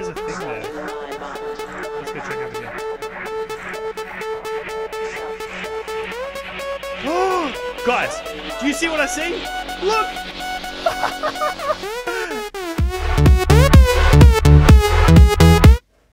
there's a thing there. Let's go check over here. Oh, guys, do you see what I see? Look!